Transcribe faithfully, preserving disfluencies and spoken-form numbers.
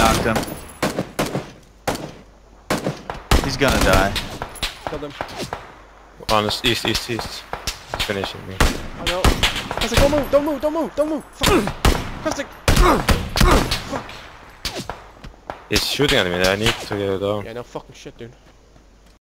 knocked him. He's gonna die. Killed him. On the east, east, east. He's finishing me. Oh no. Caustic, don't move, don't move, don't move, don't move. Fuck. Caustic. Fuck. He's shooting at me. I need to get it down. Yeah, no fucking shit, dude.